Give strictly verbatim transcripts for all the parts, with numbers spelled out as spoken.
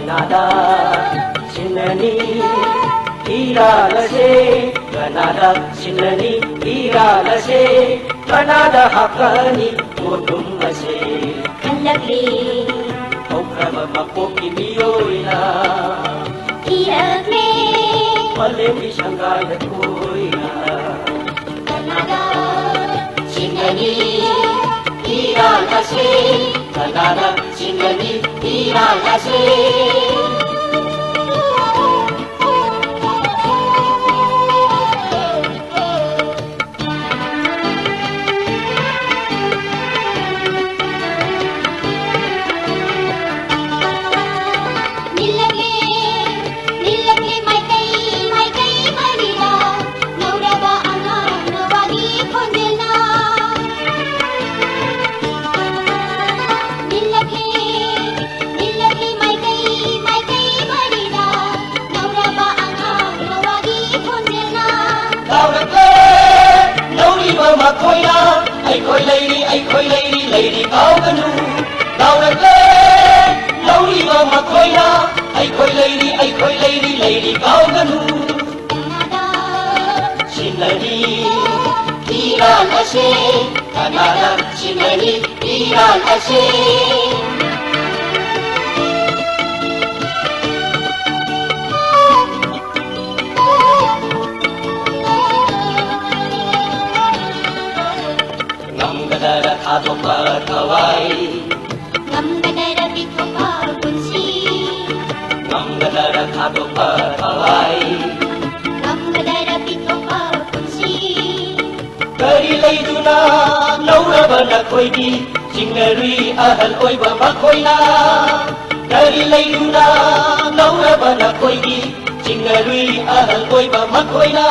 Kanada Sinani Iralase Kanada Sinani Iralase Kanada Hakani Kutumase Kalagli Okrama Mapoki Miyoina Iragli Malemi Shangaya Koina Kanada Sinani Iralase Kanada Sinani Iralase Ai khoi lady, ai khoi lady, lady cao ganu. Lao đặt lên, lâu đi mà mà khoi na. Ai khoi lady, ai khoi lady, lady cao ganu. Sinani, Iran ase, Canada, Sinani, Iran ase. Gadara Katopa Kawai Ngam gadara Pitopa Kunsi Ngam Gadara Katopa Kawai Ngam gadara Pitopa Kunsi Kari Layduna Nauraba Nakoidi Singarui Ahal Oiba Makoina Kari Layduna Nauraba Nakoidi Singarui Ahal Oiba Makoina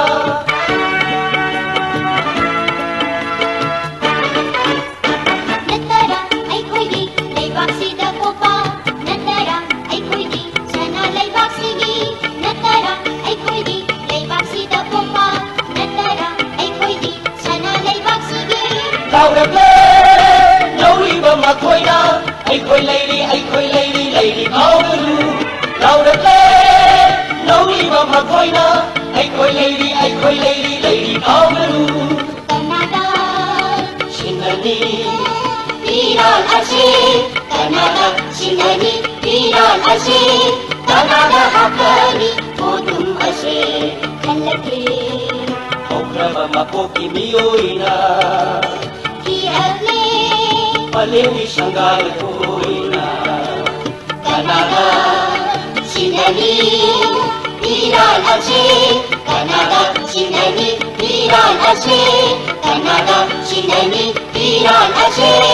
Lao đẹp lên, lâu đi mà mà khôi na. Ai khôi lady, ai khôi lady, lady cao ganu. Lao đẹp lên, lâu đi mà mà khôi na. Ai khôi lady, ai khôi lady, lady cao ganu. Canada Sinani Iran ase Canada Sinani Iran ase Canada Hakani Kutum ase Kalagli Okrama Mapoki Miyoina Iragli Malemi Shangaya Koina Canada Sinani Iran ase Canada Sinani Iran ase Canada Sinani Iran ase